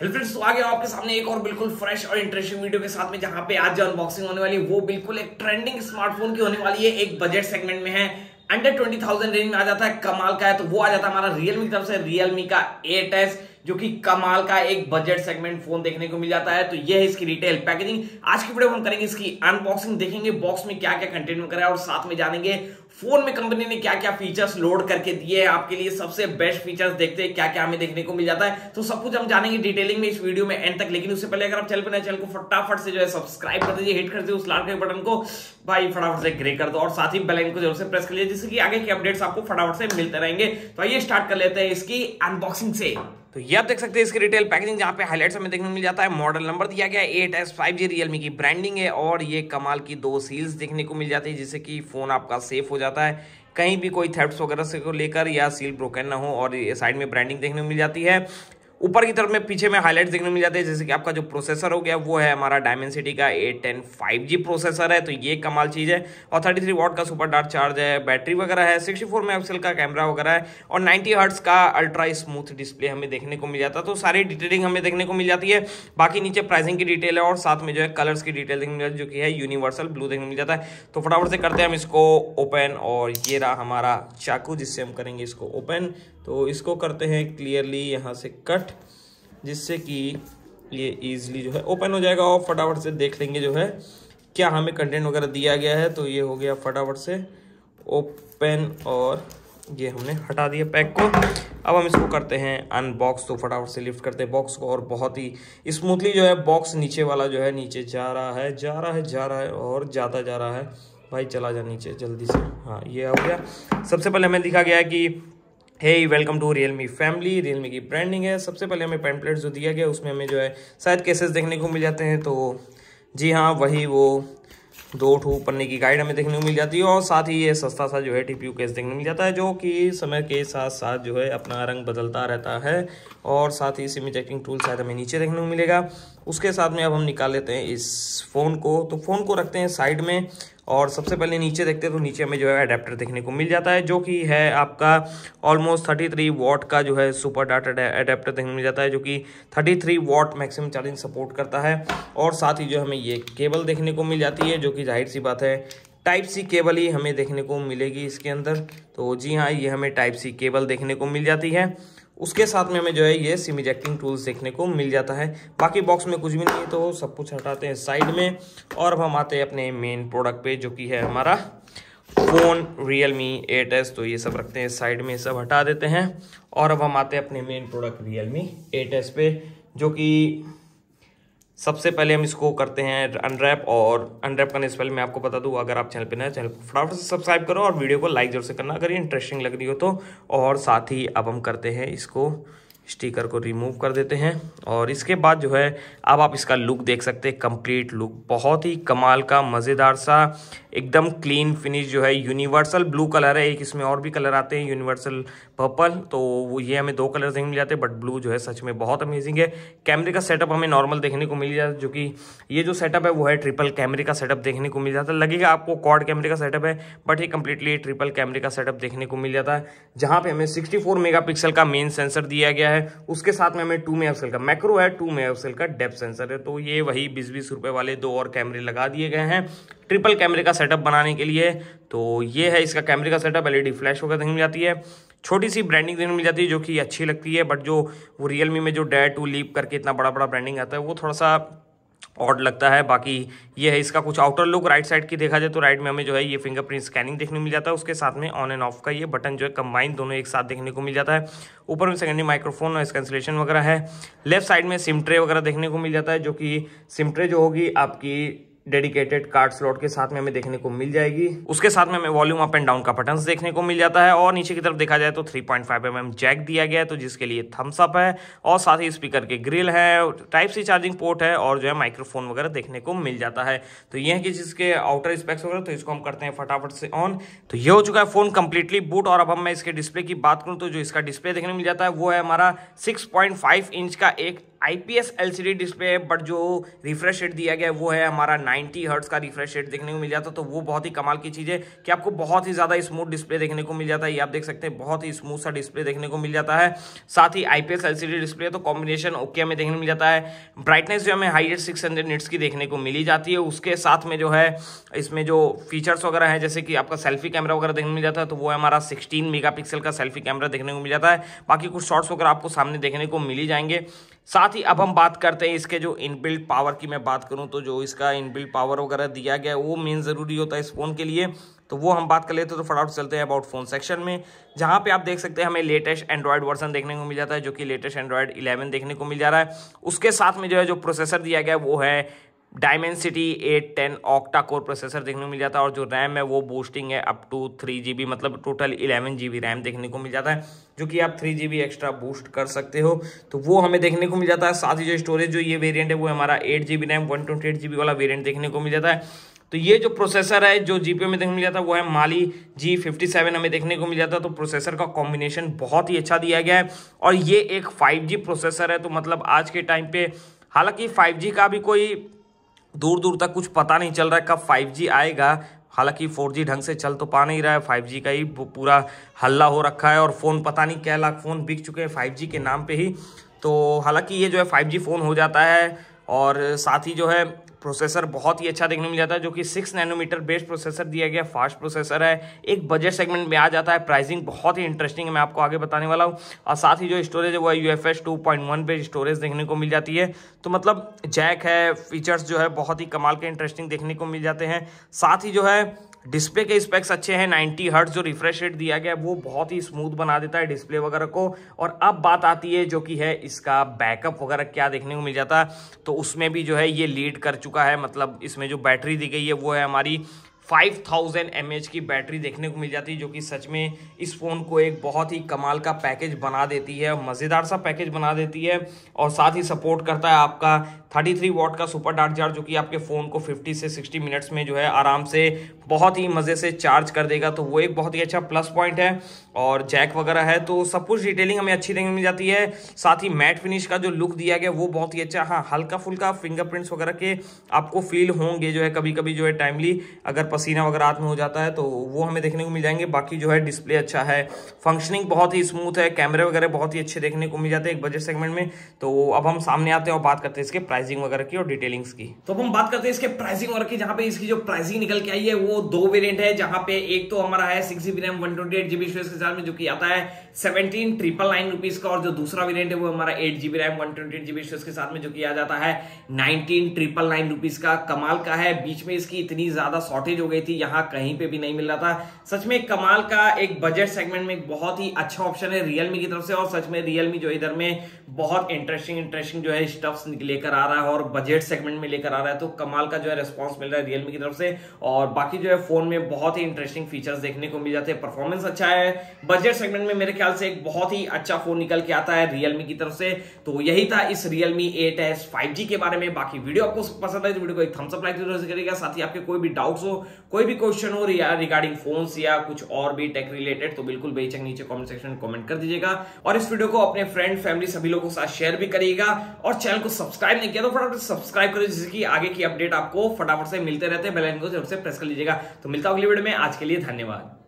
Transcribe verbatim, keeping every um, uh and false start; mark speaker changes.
Speaker 1: Hello friends, तो आ गया आपके सामने एक और बिल्कुल फ्रेश और इंटरेस्टिंग वीडियो के साथ में, जहां पे आज जो अनबॉक्सिंग होने वाली है वो बिल्कुल एक ट्रेंडिंग स्मार्टफोन की होने वाली है। एक बजट सेगमेंट में है, अंडर ट्वेंटी थाउजेंड रेंज में आ जाता है, कमाल का है। तो वो आ जाता है हमारा रियलमी की तरफ से, रियलमी का एट एस, जो कि कमाल का एक बजट सेगमेंट फोन देखने को मिल जाता है। तो ये है इसकी रिटेल पैकेजिंग। आज की वीडियो में हम करेंगे इसकी अनबॉक्सिंग, देखेंगे बॉक्स में क्या क्या कंटेंट में करा है और साथ में जानेंगे फोन में कंपनी ने क्या क्या फीचर्स लोड करके दिए हैं आपके लिए। सबसे बेस्ट फीचर्स देखते हैं क्या क्या हमें देखने को मिल जाता है। तो सब कुछ हम जानेंगे डिटेलिंग में इस वीडियो में एंड तक। लेकिन उससे पहले अगर आप चैनल पर नए, चैनल को फटाफट से जो है सब्सक्राइब कर दीजिए, हिट कर दीजिए उस लाल के बटन को भाई, फटाफट से ग्रे कर दो और साथ ही बेल आइकन को जरूर से प्रेस कर लीजिए, जिससे कि आगे के अपडेट्स आपको फटाफट से मिलते रहेंगे। तो आइए स्टार्ट कर लेते हैं इसकी अनबॉक्सिंग से। तो ये आप देख सकते हैं इसकी रिटेल पैकेजिंग, जहां पे हाइलाइट्स हमें देखने को मिल जाता है। मॉडल नंबर दिया गया है eight S five G, Realme की ब्रांडिंग है और ये कमाल की दो सील्स देखने को मिल जाती है, जिससे कि फोन आपका सेफ हो जाता है, कहीं भी कोई थेफ्ट्स वगैरह से को लेकर या सील ब्रोकन ना हो। और ये साइड में ब्रांडिंग देखने को मिल जाती है। ऊपर की तरफ में पीछे में हाइलाइट्स देखने को मिल जाते हैं, जैसे कि आपका जो प्रोसेसर हो गया वो है हमारा डायमेंसिटी का eight ten five G processor है। तो ये कमाल चीज है। और थर्टी थ्री वॉट का सुपर डार्क चार्ज है, बैटरी वगैरह है, सिक्सटी फोर मेगापिक्सल का कैमरा वगैरह है और नाइंटी हर्ट्ज का अल्ट्रा स्मूथ डिस्प्ले हमें देखने को मिल जाता है। तो सारी डिटेलिंग हमें देखने को मिल जाती है। बाकी नीचे प्राइसिंग की डिटेल है और साथ में जो है कलर्स की डिटेल देखने को मिल जाती है, जो कि है यूनिवर्सल ब्लू देखने को मिल जाता है। तो फटाफट से करते हैं हम इसको ओपन। और ये रहा हमारा चाकू जिससे हम करेंगे इसको ओपन। तो इसको करते हैं क्लियरली यहाँ से कट, जिससे कि ये इजीली जो है ओपन हो जाएगा। और फटाफट से देख लेंगे जो है क्या हमें कंटेंट वगैरह दिया गया है। तो ये हो गया फटाफट से ओपन और ये हमने हटा दिया पैक को। अब हम इसको करते हैं अनबॉक्स। तो फटाफट से लिफ्ट करते हैं बॉक्स को और बहुत ही स्मूथली जो है बॉक्स नीचे वाला जो है नीचे जा रहा है जा रहा है जा रहा है और ज़्यादा जा रहा है। भाई चला जा नीचे जल्दी से। हाँ, ये हो गया। सबसे पहले हमें दिखा गया है कि hey welcome to Realme family, Realme की ब्रांडिंग है। सबसे पहले हमें पैम्पलेट जो दिया गया उसमें हमें जो है शायद केसेस देखने को मिल जाते हैं। तो जी हाँ, वही वो दो ठो पन्ने की गाइड हमें देखने को मिल जाती है और साथ ही ये सस्ता सा जो है टीपीयू केस देखने को मिल जाता है, जो कि समय के साथ साथ जो है अपना रंग बदलता रहता है। और साथ ही सिम इजेक्टिंग टूल शायद हमें नीचे देखने को मिलेगा। उसके साथ में अब हम निकाल लेते हैं इस फ़ोन को। तो फ़ोन को रखते हैं साइड में और सबसे पहले नीचे देखते हैं। तो नीचे हमें जो है अडेप्टर देखने को मिल जाता है, जो कि है आपका ऑलमोस्ट थर्टी थ्री वॉट का जो है सुपर डाटा अडेप्टर देखने को मिल जाता है, जो कि thirty three watt maximum charging support करता है। और साथ ही जो हमें ये केबल देखने को मिल जाती है, जो कि जाहिर सी बात है टाइप सी केबल ही हमें देखने को मिलेगी इसके अंदर। तो जी हाँ, ये हमें टाइप सी केबल देखने को मिल जाती है। उसके साथ में हमें जो है ये सिम इजेक्टिंग टूल्स देखने को मिल जाता है। बाकी बॉक्स में कुछ भी नहीं है, तो सब कुछ हटाते हैं साइड में। और अब हम आते हैं अपने मेन प्रोडक्ट पे, जो कि है हमारा फ़ोन रियलमी एट एस। तो ये सब रखते हैं साइड में, सब हटा देते हैं। और अब हम आते हैं अपने main product Realme eight S पे, जो कि सबसे पहले हम इसको करते हैं अनरैप। और अनरैप करने से पहले मैं आपको बता दूं, अगर आप चैनल पे नए, चैनल को फटाफट से सब्सक्राइब करो और वीडियो को लाइक जरूर से करना अगर ये इंटरेस्टिंग लग रही हो तो। और साथ ही अब हम करते हैं इसको, स्टिकर को रिमूव कर देते हैं। और इसके बाद जो है अब आप इसका लुक देख सकते हैं, कंप्लीट लुक बहुत ही कमाल का, मज़ेदार सा, एकदम क्लीन फिनिश जो है। यूनिवर्सल ब्लू कलर है, एक इसमें और भी कलर आते हैं यूनिवर्सल पर्पल। तो वो ये हमें दो कलर देखने मिल जाते हैं, बट ब्लू जो है सच में बहुत अमेजिंग है। कैमरे का सेटअप हमें नॉर्मल देखने को मिल जाता है, जो कि ये जो सेटअप है वो है ट्रिपल कैमरे का सेटअप देखने को मिल जाता है। लगेगा आपको क्वाड कैमरे का सेटअप है, बट ये कंप्लीटली ट्रिपल कैमरे का सेटअप देखने को मिल जाता है, जहाँ पे हमें सिक्सटी फोर मेगा पिक्सल का मेन सेंसर दिया गया है। उसके साथ में हमें टू मेगा पिक्सल का मैक्रो है, टू मेगा पिक्सल का डेप्थ सेंसर है। तो ये वही बीस बीस रुपए वाले दो और कैमरे लगा दिए गए हैं ट्रिपल कैमरे का सेटअप बनाने के लिए। तो ये है इसका कैमरे का सेटअप। एलईडी फ्लैश वगैरह देखने मिल जाती है, छोटी सी ब्रांडिंग देखने मिल जाती है, जो कि अच्छी लगती है। बट जो वो रियलमी में जो डेयर टू लीप करके इतना बड़ा बड़ा ब्रांडिंग आता है वो थोड़ा सा ऑड लगता है। बाकी ये है इसका कुछ आउटर लुक। राइट साइड की देखा जाए तो राइट में हमें जो है ये फिंगरप्रिंट स्कैनिंग देखने को मिल जाता है। उसके साथ में ऑन एंड ऑफ का ये बटन जो है कंबाइन दोनों एक साथ देखने को मिल जाता है। ऊपर में सेकेंडरी माइक्रोफोन और कैंसिलेशन वगैरह है। लेफ्ट साइड में सिम ट्रे वगैरह देखने को मिल जाता है, जो कि सिम ट्रे जो होगी आपकी डेडिकेटेड कार्ड स्लॉट के साथ में हमें देखने को मिल जाएगी। उसके साथ में हमें वॉल्यूम अप एंड डाउन का बटन देखने को मिल जाता है। और नीचे की तरफ देखा जाए तो three point five M M jack दिया गया है, तो जिसके लिए थम्स अप है। और साथ ही स्पीकर के ग्रिल है, टाइप सी चार्जिंग पोर्ट है और जो है माइक्रोफोन वगैरह देखने को मिल जाता है। तो ये है कि जिसके आउटर स्पेक्स वगैरह, तो इसको हम करते हैं फटाफट से ऑन। तो ये हो चुका है फोन कंप्लीटली बूट। और अब हम मैं इसके डिस्प्ले की बात करूँ तो जो इसका डिस्प्ले देखने को मिल जाता है वो है हमारा सिक्स पॉइंट फाइव इंच का एक आईपीएस एलसीडी डिस्प्ले है, बट जो रिफ्रेश रेट दिया गया है वो है हमारा नाइंटी हर्ट्ज का रिफ्रेश रेट देखने को मिल जाता है। तो वो बहुत ही कमाल की चीज़ है कि आपको बहुत ही ज़्यादा स्मूथ डिस्प्ले देखने को मिल जाता है। ये आप देख सकते हैं बहुत ही स्मूथ सा डिस्प्ले देखने को मिल जाता है। साथ ही आईपीएस एलसीडी डिस्प्ले तो कॉम्बिनेशन ओके हमें देखने को मिल जाता है। ब्राइटनेस जो हमें हाईएस्ट सिक्स हंड्रेड निट्स की देखने को मिली जाती है। उसके साथ में जो है इसमें जो फीचर्स वगैरह है, जैसे कि आपका सेल्फी कैमरा वगैरह देखने को मिल जाता है, तो वो हमारा सिक्सटीन मेगापिक्सल का सेल्फी कैमरा देखने को मिल जाता है। बाकी कुछ शॉट्स वगैरह आपको सामने देखने को मिल ही जाएंगे। साथ ही अब हम बात करते हैं इसके जो इनबिल्ट पावर की। मैं बात करूं तो जो इसका इनबिल्ट पावर वगैरह दिया गया है वो मेन ज़रूरी होता है इस फोन के लिए, तो वो हम बात कर लेते हैं। तो फटाफट चलते हैं अबाउट फोन सेक्शन में, जहां पे आप देख सकते हैं हमें लेटेस्ट एंड्रॉयड वर्जन देखने को मिल जाता है, जो कि लेटेस्ट एंड्रॉयड इलेवन देखने को मिल जा रहा है। उसके साथ में जो है जो प्रोसेसर दिया गया है वो है Dimensity eight ten octa core processor देखने को मिल जाता है। और जो रैम है वो बूस्टिंग है up to three G B, मतलब total eleven G B RAM देखने को मिल जाता है, जो कि आप three G B extra boost कर सकते हो, तो वो हमें देखने को मिल जाता है। साथ ही जो स्टोरेज जो ये वेरिएंट है वो हमारा eight G B RAM one twenty eight G B वाला वेरिएंट देखने को मिल जाता है। तो ये जो प्रोसेसर है जो जीपीयू में देखने को मिल जाता है वो है माली जी फिफ्टी सेवन हमें देखने को मिल जाता है। तो प्रोसेसर का कॉम्बिनेशन बहुत ही अच्छा दिया गया है और ये एक फाइव जी प्रोसेसर है। तो मतलब आज के टाइम पे हालांकि फाइव जी का भी कोई दूर दूर तक कुछ पता नहीं चल रहा है कब फाइव जी आएगा। हालांकि फोर जी ढंग से चल तो पा नहीं रहा है, फाइव जी का ही पूरा हल्ला हो रखा है और फ़ोन पता नहीं क्या लाख फ़ोन बिक चुके हैं फाइव जी के नाम पे ही। तो हालांकि ये जो है फाइव जी फ़ोन हो जाता है। और साथ ही जो है प्रोसेसर बहुत ही अच्छा देखने को मिल जाता है, जो कि सिक्स नैनोमीटर बेस्ड प्रोसेसर दिया गया, फास्ट प्रोसेसर है, एक बजट सेगमेंट में आ जाता है। प्राइसिंग बहुत ही इंटरेस्टिंग है, मैं आपको आगे बताने वाला हूँ। और साथ ही जो स्टोरेज है वो U F S two point one पे स्टोरेज देखने को मिल जाती है। तो मतलब जैक है, फीचर्स जो है बहुत ही कमाल के इंटरेस्टिंग देखने को मिल जाते हैं। साथ ही जो है डिस्प्ले के स्पेक्स अच्छे हैं, नाइंटी हर्ट्ज जो रिफ्रेश रेट दिया गया है वो बहुत ही स्मूथ बना देता है डिस्प्ले वगैरह को। और अब बात आती है जो कि है इसका बैकअप वगैरह क्या देखने को मिल जाता है, तो उसमें भी जो है ये लीड कर चुका है। मतलब इसमें जो बैटरी दी गई है वो है हमारी फाइव थाउजेंड एम एच की बैटरी देखने को मिल जाती है, जो कि सच में इस फ़ोन को एक बहुत ही कमाल का पैकेज बना देती है, मज़ेदार सा पैकेज बना देती है। और साथ ही सपोर्ट करता है आपका थर्टी थ्री वॉट का सुपर डार्क चार्ज, जो कि आपके फ़ोन को फिफ्टी से सिक्सटी मिनट्स में जो है आराम से बहुत ही मज़े से चार्ज कर देगा। तो वो एक बहुत ही अच्छा प्लस पॉइंट है। और जैक वगैरह है, तो सब कुछ डिटेलिंग हमें अच्छी देखने को मिल जाती है। साथ ही मैट फिनिश का जो लुक दिया गया वो बहुत ही अच्छा, हाँ हल्का फुल्का फिंगरप्रिंट्स वगैरह के आपको फील होंगे जो है कभी कभी जो है टाइमली, अगर पसीना वगैरह हाथ में हो जाता है तो वो हमें देखने को मिल जाएंगे। बाकी जो है डिस्प्ले अच्छा है, फंक्शनिंग बहुत ही स्मूथ है, कैमरे वगैरह बहुत ही अच्छे देखने को मिल जाते हैं एक बजट सेगमेंट में। तो अब हम सामने आते हैं और बात करते हैं इसके प्राइसिंग वगैरह की और डिटेलिंग्स की। तो अब हम बात करते हैं इसके प्राइसिंग वगैरह की, जहां पे इसकी जो प्राइसिंग निकल के आई है वो दो वेरिएंट है, जहां पे एक तो हमारा है six GB RAM one twenty eight GB storage के साथ में, जो कि आता है सेवनटीन ट्रिपल नाइन रुपीज का। और जो दूसरा वेरिएंट है वो हमारा eight GB RAM one twenty eight GB storage के साथ में, जो कि आ जाता है नाइनटीन ट्रिपल नाइन रुपीज का। कमाल का है, बीच में इसकी इतनी ज्यादा शॉर्टेज हो गई थी, यहाँ कहीं पे भी नहीं मिल रहा था। सच में कमाल का एक बजट सेगमेंट में एक बहुत ही अच्छा ऑप्शन है रियलमी की तरफ से। और सच में रियलमी जो इधर में बहुत इंटरेस्टिंग इंटरेस्टिंग जो है स्टफ्स लेकर आ रहा है और बजट सेगमेंट में लेकर आ रहा है, तो कमाल का जो है रिस्पॉन्स मिल रहा है रियलमी की तरफ से। और बाकी जो है फोन में बहुत ही इंटरेस्टिंग फीचर्स देखने को मिल जाते हैं, परफॉर्मेंस अच्छा है, बजट सेगमेंट में मेरे ख्याल से एक बहुत ही अच्छा फोन निकल के आता है रियलमी की तरफ से। तो यही था इस Realme eight S five G के बारे में। बाकी वीडियो आपको पसंद है तो वीडियो को एक थम्स अप लाइक जरूर करिएगा। साथ ही आपके कोई भी डाउट्स हो, कोई भी क्वेश्चन हो रिगार्डिंग फोन्स या कुछ और भी टेक रिलेटेड, तो बिल्कुल बेचक नीचे कमेंट सेक्शन में कमेंट कर दीजिएगा। और इस वीडियो को अपने फ्रेंड फैमिली सभी लोगों के साथ शेयर भी करिएगा। और चैनल को सब्सक्राइब नहीं किया तो फटाफट सब्सक्राइब करो, जिससे कि आगे की अपडेट आपको फटाफट से मिलते रहते हैं। बेल आइकन को जरूर से प्रेस कर लीजिएगा। तो मिलता हूं अगली वीडियो में, आज के लिए धन्यवाद।